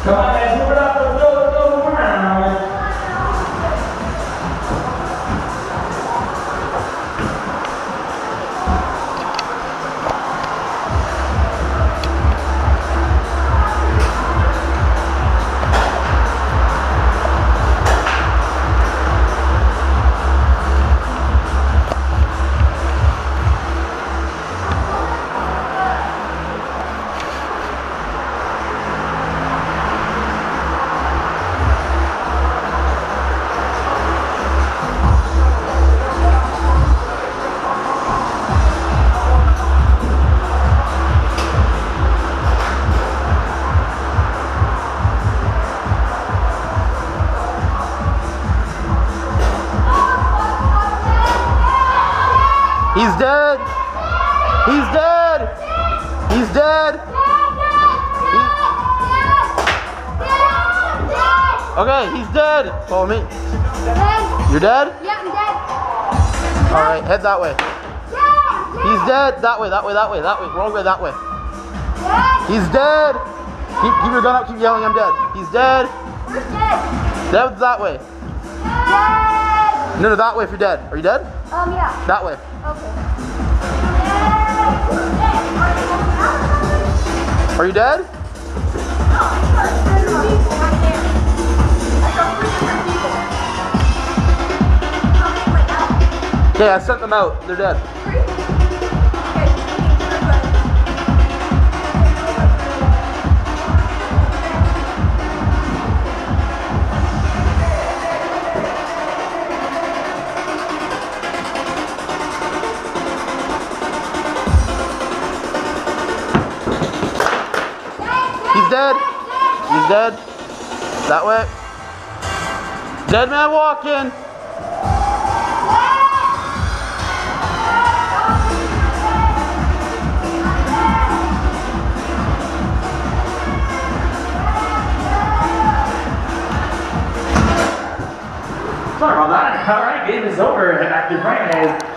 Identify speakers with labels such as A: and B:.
A: Come on, guys, move it up. Let's go, move around.
B: He's dead! He's dead! He's dead! Okay, he's dead! Follow me. You're dead?
C: Yeah, I'm dead.
B: Alright, head that way. He's dead! That way, that way, that way, that way. Wrong way, that way. He's dead! Keep your gun up, keep yelling, I'm dead. He's dead!
C: Where's dead?
B: Dead that way.
C: Dead!
B: No, that way if you're dead. Are you dead?
C: Yeah.
B: That way.
C: Okay.
B: Are you dead? Okay, I sent them out. They're dead. He's dead. He's dead. That way. Dead man walking.
A: Sorry about that. All right, game is over. Active right.